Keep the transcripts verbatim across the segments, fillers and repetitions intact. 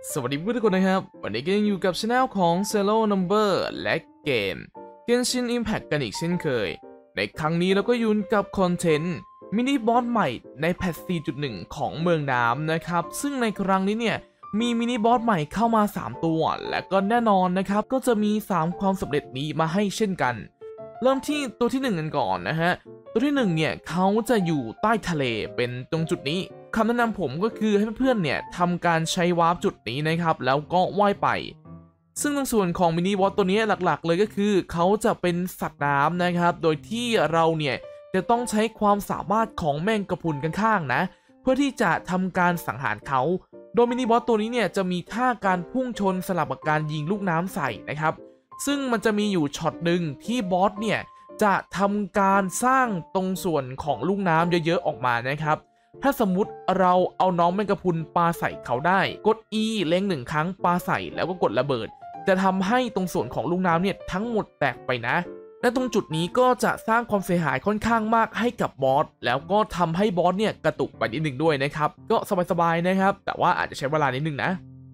สวัสดีเพื่อนทุกคนนะครับวันนี้ก็ยังอยู่กับช anel ของ Zero Number และเกม Genshin Impact กันอีกเช่นเคยในครั้งนี้เราก็ยุ่นกับคอนเทนต์มินิบอสใหม่ในแพท สี่จุดหนึ่ง ของเมืองน้ำนะครับซึ่งในครั้งนี้เนี่ยมีมินิบอสใหม่เข้ามาสามตัวและก็แน่นอนนะครับก็จะมีสามความสำเร็จนี้มาให้เช่นกันเริ่มที่ตัวที่หนึ่งกันก่อนนะฮะตัวที่หนึ่งเนี่ยเขาจะอยู่ใต้ทะเลเป็นตรงจุดนี้คำแนะนำผมก็คือให้เพื่อนๆเนี่ยทำการใช้วาร์ปจุดนี้นะครับแล้วก็ว่ายไปซึ่งในส่วนของมินิบอสตัวนี้หลักๆเลยก็คือเขาจะเป็นสัตว์น้ำนะครับโดยที่เราเนี่ยจะต้องใช้ความสามารถของแมงกะพรุนข้างๆนะเพื่อที่จะทำการสังหารเขาโดยมินิบอสตัวนี้เนี่ยจะมีท่าการพุ่งชนสลับกับการยิงลูกน้ำใส่นะครับซึ่งมันจะมีอยู่ช็อตหนึ่งที่บอสเนี่ยจะทำการสร้างตรงส่วนของลูกน้ำเยอะๆออกมานะครับถ้าสมมุติเราเอาน้องแมงกะพรุนปาใส่เขาได้กด E เล็งหนึ่งครั้งปาใส่แล้วก็กดระเบิดจะทำให้ตรงส่วนของลูกน้ำเนี่ยทั้งหมดแตกไปนะและตรงจุดนี้ก็จะสร้างความเสียหายค่อนข้างมากให้กับบอสแล้วก็ทำให้บอสเนี่ยกระตุกไปนิดนึงด้วยนะครับก็สบายๆนะครับแต่ว่าอาจจะใช้เวลานิดนึงนะ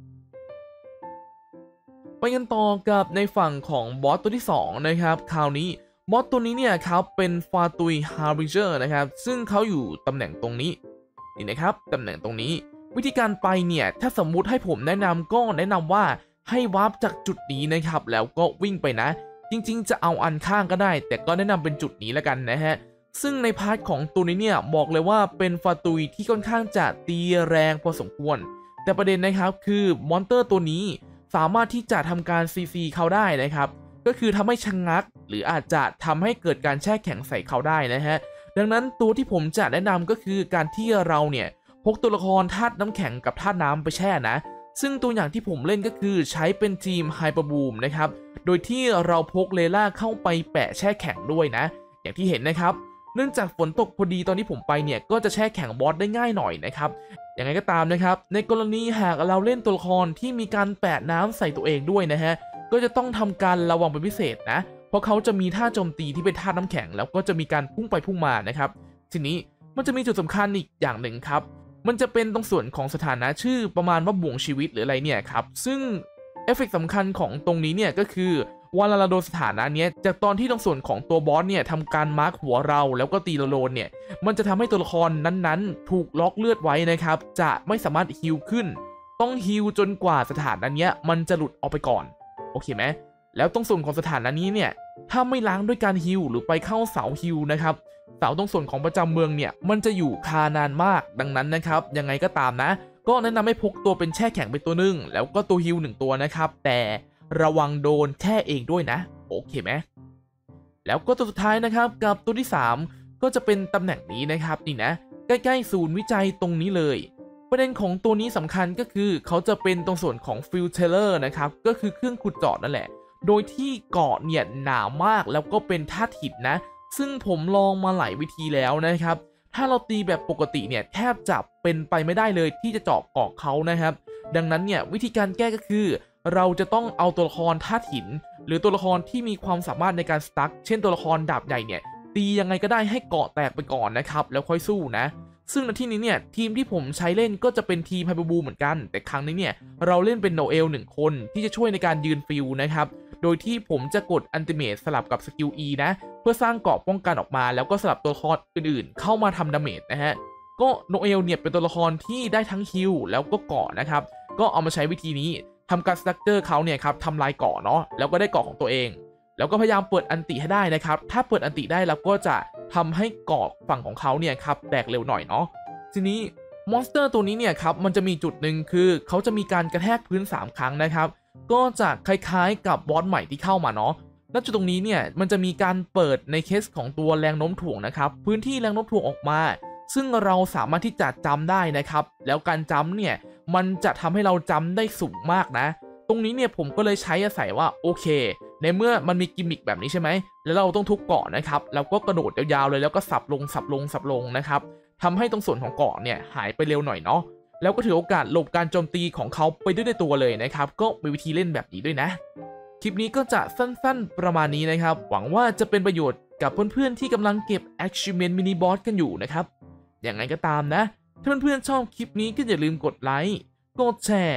ไปกันต่อกับในฝั่งของบอสตัวที่สองนะครับคราวนี้บอสตัวนี้เนี่ยครับเป็นฟาตุยฮาริเจอร์นะครับซึ่งเขาอยู่ตำแหน่งตรงนี้นี่นะครับตำแหน่งตรงนี้วิธีการไปเนี่ยถ้าสมมุติให้ผมแนะนำก็แนะนำว่าให้วาร์ปจากจุดนี้นะครับแล้วก็วิ่งไปนะจริงๆจะเอาอันข้างก็ได้แต่ก็แนะนำเป็นจุดนี้แล้วกันนะฮะซึ่งในพาร์ทของตัวนี้เนี่ยบอกเลยว่าเป็นฟาตุยที่ค่อนข้างจะตีแรงพอสมควรแต่ประเด็นนะครับคือมอนเตอร์ตัวนี้สามารถที่จะทำการซีซีเขาได้นะครับก็คือทำให้ชะงักหรืออาจจะทำให้เกิดการแช่แข็งใส่เขาได้นะฮะดังนั้นตัวที่ผมจะแนะนำก็คือการที่เราเนี่ยพกตัวละครธาตุน้ำแข็งกับธาตุน้ำไปแช่นะซึ่งตัวอย่างที่ผมเล่นก็คือใช้เป็นทีมไฮเปอร์บูมนะครับโดยที่เราพกเลล่าเข้าไปแปะแช่แข็งด้วยนะอย่างที่เห็นนะครับเนื่องจากฝนตกพอดีตอนที่ผมไปเนี่ยก็จะแช่แข็งบอสได้ง่ายหน่อยนะครับอย่างไรก็ตามนะครับในกรณีหากเราเล่นตัวละครที่มีการแปะน้ำใส่ตัวเองด้วยนะฮะก็จะต้องทำการระวังเป็นพิเศษนะเพราะเขาจะมีท่าโจมตีที่เป็นท่าน้ำแข็งแล้วก็จะมีการพุ่งไปพุ่งมานะครับทีนี้มันจะมีจุดสำคัญอีกอย่างหนึ่งครับมันจะเป็นตรงส่วนของสถานะชื่อประมาณว่าบ่วงชีวิตหรืออะไรเนี่ยครับซึ่งเอฟเฟกต์สำคัญของตรงนี้เนี่ยก็คือเวลาเราโดนสถานะเนี้ยจากตอนที่ตรงส่วนของตัวบอสเนี่ยทำการมาร์คหัวเราแล้วก็ตีเราโลนเนี่ยมันจะทำให้ตัวละครนั้นๆถูกล็อกเลือดไว้นะครับจะไม่สามารถฮีลขึ้นต้องฮีลจนกว่าสถานะเนี้ยมันจะหลุดออกไปก่อนโอเคไหมแล้วตรงส่วนของสถานะนี้เนี่ยถ้าไม่ล้างด้วยการฮิลหรือไปเข้าเสาฮิลนะครับเสาตรงส่วนของประจำเมืองเนี่ยมันจะอยู่คานานมากดังนั้นนะครับยังไงก็ตามนะก็แนะนำให้พกตัวเป็นแช่แข็งเป็นตัวหนึ่งแล้วก็ตัวฮิลหนึ่งตัวนะครับแต่ระวังโดนแช่เองด้วยนะโอเคไหมแล้วก็ตัวสุดท้ายนะครับกับตัวที่สามก็จะเป็นตำแหน่งนี้นะครับนี่นะใกล้ๆศูนย์วิจัยตรงนี้เลยประเด็นของตัวนี้สำคัญก็คือเขาจะเป็นตรงส่วนของฟิลเทเลอร์นะครับก็คือเครื่องขุดเจาะนั่นแหละโดยที่เกาะเนี่ยหนามากแล้วก็เป็นธาตุหินนะซึ่งผมลองมาหลายวิธีแล้วนะครับถ้าเราตีแบบปกติเนี่ยแทบจะเป็นไปไม่ได้เลยที่จะเจาะเกาะเขานะครับดังนั้นเนี่ยวิธีการแก้ก็คือเราจะต้องเอาตัวละครธาตุหินหรือตัวละครที่มีความสามารถในการสตั๊กเช่นตัวละครดาบใหญ่เนี่ยตียังไงก็ได้ให้เกาะแตกไปก่อนนะครับแล้วค่อยสู้นะซึ่งในที่นี้เนี่ยทีมที่ผมใช้เล่นก็จะเป็นทีมไฮเปอร์บูเหมือนกันแต่ครั้งนี้เนี่ยเราเล่นเป็นโนเอลหนึ่งคนที่จะช่วยในการยืนฟิลนะครับโดยที่ผมจะกดอันติเมทสลับกับสกิล E นะเพื่อสร้างเกราะป้องกันออกมาแล้วก็สลับตัวละครอื่นๆเข้ามาทำดาเมจนะฮะก็โนเอลเนี่ยเป็นตัวละครที่ได้ทั้งฮิลแล้วก็เกราะนะครับก็เอามาใช้วิธีนี้ทำการสตั๊กเจอร์เขาเนี่ยครับทำลายเกราะเนาะแล้วก็ได้เกราะของตัวเองแล้วก็พยายามเปิดอันติให้ได้นะครับถ้าเปิดอันติได้เราก็จะทำให้เกราะฝั่งของเขาเนี่ยครับแตกเร็วหน่อยเนาะทีนี้มอนสเตอร์ตัวนี้เนี่ยครับมันจะมีจุดหนึ่งคือเขาจะมีการกระแทกพื้นสามครั้งนะครับก็จะคล้ายๆกับบอสใหม่ที่เข้ามาเนาะแล้วจุดตรงนี้เนี่ยมันจะมีการเปิดในเคสของตัวแรงโน้มถ่วงนะครับพื้นที่แรงโน้มถ่วงออกมาซึ่งเราสามารถที่จะจำได้นะครับแล้วการจำเนี่ยมันจะทำให้เราจำได้สูงมากนะตรงนี้เนี่ยผมก็เลยใช้อาศัยว่าโอเคในเมื่อมันมีกิมมิคแบบนี้ใช่ไหมแล้วเราต้องทุบเกาะนะครับแล้วก็กระโดดยาวๆเลยแล้วก็สับลงสับลงสับลงนะครับทำให้ตรงส่วนของเกาะเนี่ยหายไปเร็วหน่อยเนาะแล้วก็ถือโอกาสหลบการโจมตีของเขาไปด้วยในตัวเลยนะครับก็มีวิธีเล่นแบบนี้ด้วยนะคลิปนี้ก็จะสั้นๆประมาณนี้นะครับหวังว่าจะเป็นประโยชน์กับเพื่อนๆที่กำลังเก็บ Achievement Mini Boss กันอยู่นะครับอย่างไรก็ตามนะถ้าเพื่อนๆชอบคลิปนี้ก็อย่าลืมกดไลค์กดแชร์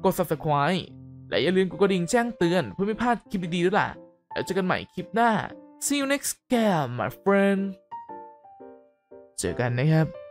กด ซับสไครบ์ และอย่าลืมกดกระดิ่งแจ้งเตือนเพื่อไม่พลาดคลิปดีๆด้วยล่ะแล้วเจอกันใหม่คลิปหน้า see you next game my friend เจอกันนะครับ